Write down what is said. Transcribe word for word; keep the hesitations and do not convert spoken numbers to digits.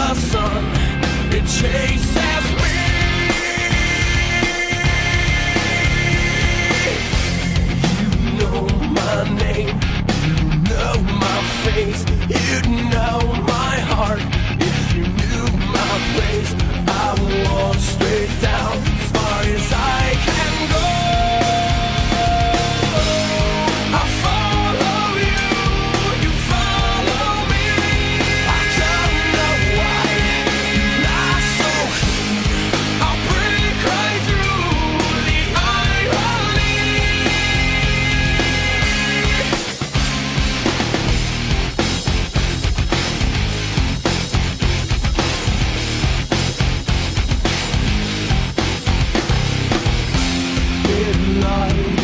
the sun, it chases me. You know my name, you know my face, you know my heart. If you knew my place, I would walk straight down as far as I can go. Light.